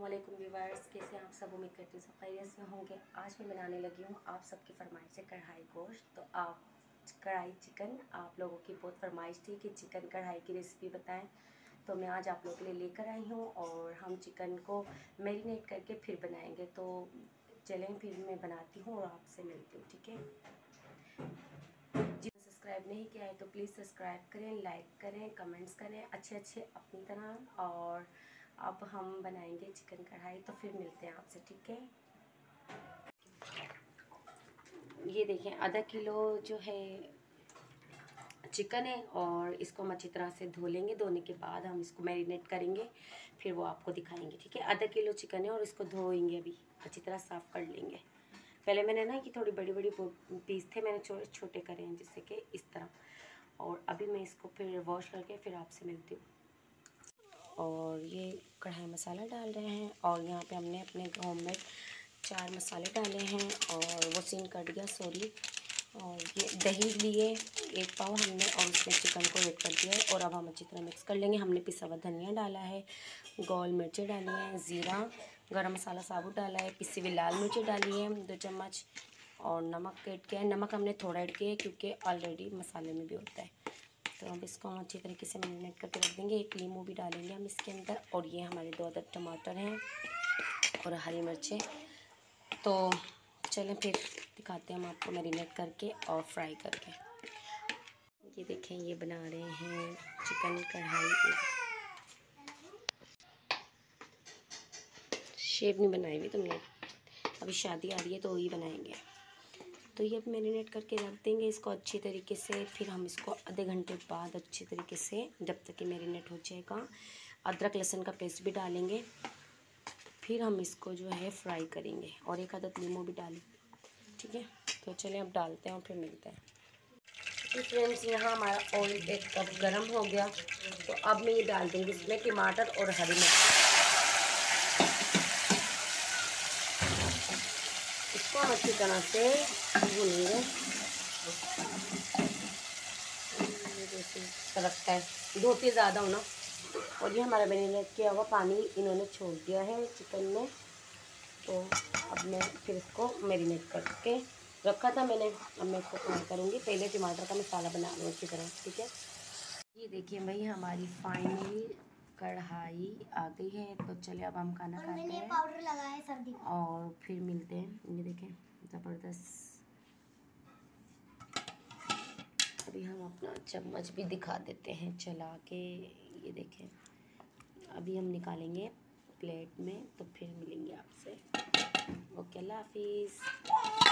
अस्सलामुअलैकुम व्यूअर्स, कैसे हैं आप सब। उम्मीद करती हूँ सब खैरियत से होंगे। आज मैं बनाने लगी हूँ आप सबकी फरमाइश से कढ़ाई गोश्त। तो आप कढ़ाई चिकन, आप लोगों की बहुत फरमाइश थी कि चिकन कढ़ाई की रेसिपी बताएं, तो मैं आज आप लोगों के लिए लेकर आई हूँ। और हम चिकन को मैरिनेट करके फिर बनाएंगे। तो चलें फिर मैं बनाती हूँ और आपसे मिलती हूँ, ठीक है। जिन्हें सब्सक्राइब नहीं किया है तो प्लीज़ सब्सक्राइब करें, लाइक करें, कमेंट्स करें अच्छे अपनी तरह। और अब हम बनाएंगे चिकन कढ़ाई, तो फिर मिलते हैं आपसे, ठीक है। ये देखें, आधा किलो जो है चिकन है और इसको हम अच्छी तरह से धो लेंगे। धोने के बाद हम इसको मैरिनेट करेंगे, फिर वो आपको दिखाएंगे, ठीक है। आधा किलो चिकन है और इसको धोएंगे, अभी अच्छी तरह साफ़ कर लेंगे। पहले मैंने ना कि थोड़ी बड़ी बड़ी पीस थे, मैंने छोटे छोटे करे हैं जिससे कि इस तरह। और अभी मैं इसको फिर वॉश करके फिर आपसे मिलती हूँ। और ये कढ़ाई मसाला डाल रहे हैं और यहाँ पे हमने अपने होममेड 4 मसाले डाले हैं और वो सीन कट गया, सॉरी। और ये दही लिए 1 पाव हमने और उसमें चिकन को ऐड कर दिया है। और अब हम अच्छी तरह मिक्स कर लेंगे। हमने पिसा हुआ धनिया डाला है, गोल मिर्चें डाली हैं, ज़ीरा, गरम मसाला साबुत डाला है, पिसी हुई लाल मिर्चें डाली है 2 चम्मच, और नमक ऐड किया है। नमक हमने थोड़ा ऐड किया है क्योंकि ऑलरेडी मसाले में भी होता है। तो अब इसको हम अच्छी तरीके से मैरिनेट करके रख देंगे। 1 नींबू भी डालेंगे हम इसके अंदर। और ये हमारे 2 अदद टमाटर हैं और हरी मिर्चें। तो चलें फिर दिखाते हैं हम आपको मैरिनेट करके और फ्राई करके। ये देखें, ये बना रहे हैं चिकन कढ़ाई। शेप नहीं बनाई हुई तुमने, अभी शादी आ रही है तो वही बनाएंगे। तो ये अब मैरिनेट करके रख देंगे इसको अच्छी तरीके से। फिर हम इसको आधे घंटे बाद अच्छी तरीके से, जब तक कि मैरिनेट हो जाएगा, अदरक लहसुन का पेस्ट भी डालेंगे। फिर हम इसको जो है फ्राई करेंगे और 1 अदद नींबू भी डालेंगे, ठीक है। तो चलिए अब डालते हैं और फिर मिलते हैं। तो फ्रेंड्स, यहाँ हमारा ऑयल 1 कप गर्म हो गया। तो अब मैं ये डाल दूँगी इसमें टमाटर और हरी मिर्च। इसको हम अच्छी तरह से भूनेंगे, रखता है धोते ज़्यादा होना। और ये हमारा मैरिनेट किया हुआ पानी इन्होंने छोड़ दिया है चिकन में। तो अब मैं फिर इसको मैरिनेट करके रखा था मैंने, अब मैं इसको फ्राई करूँगी। पहले टमाटर का मसाला बना लूँ अच्छी तरह, ठीक है। ये देखिए भाई, हमारी फाइनल कढ़ाई आ गई है। तो चलिए अब हम खाना खाते हैं, पाउडर लगाए सर्दी और फिर मिलते हैं। ये देखें, ज़बरदस्त। अभी हम अपना चम्मच भी दिखा देते हैं चला के। ये देखें, अभी हम निकालेंगे प्लेट में, तो फिर मिलेंगे आपसे। ओके, अल्लाह हाफिज़।